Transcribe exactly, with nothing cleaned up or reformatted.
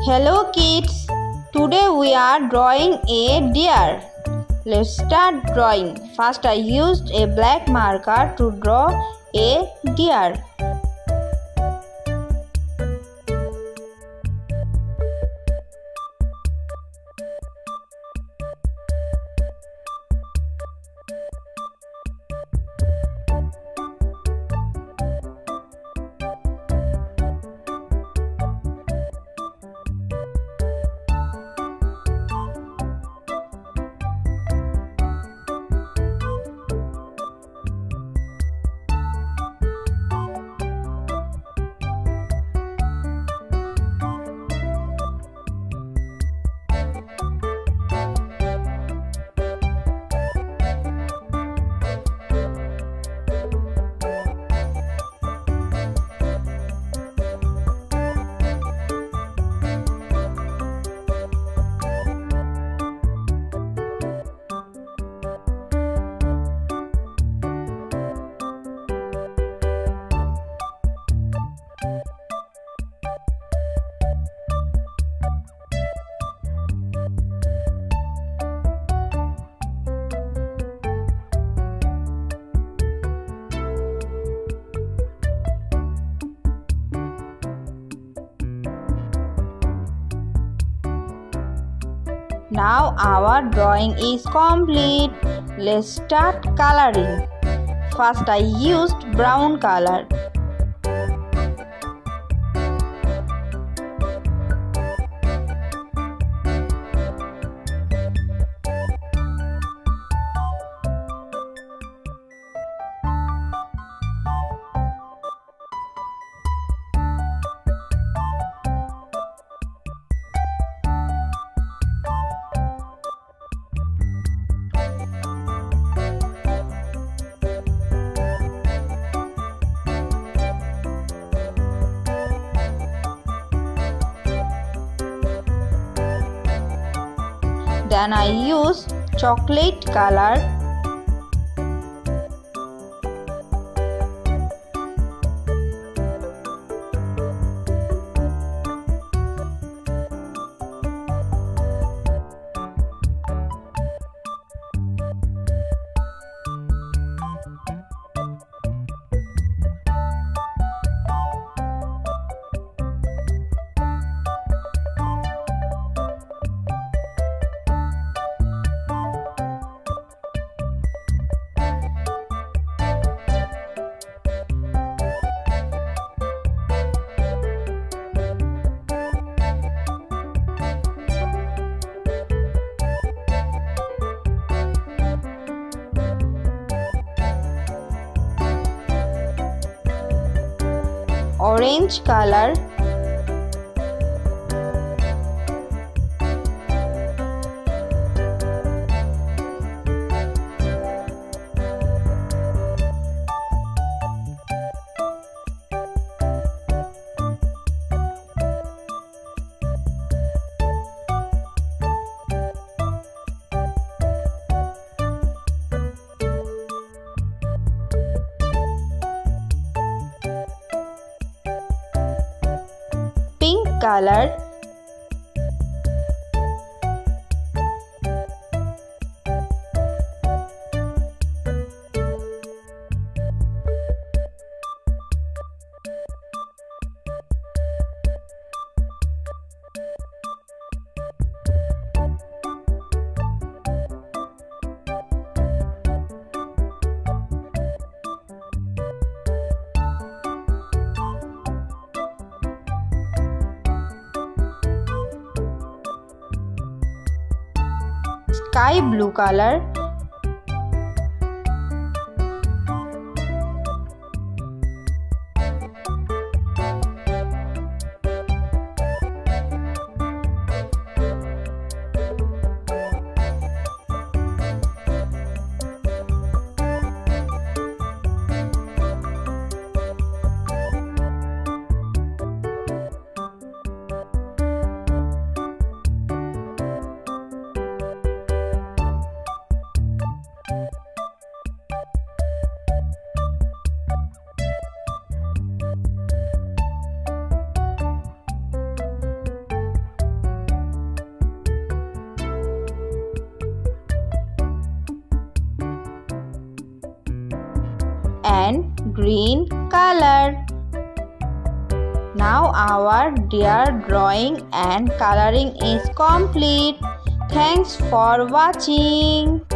Hello kids, today we are drawing a deer. Let's start drawing. First I used a black marker to draw a deer. Now our drawing is complete. Let's start coloring. First I used brown color. Then I use chocolate color. Orange color. Pink color. Sky blue color. green color. Now our deer drawing and coloring is complete. Thanks for watching.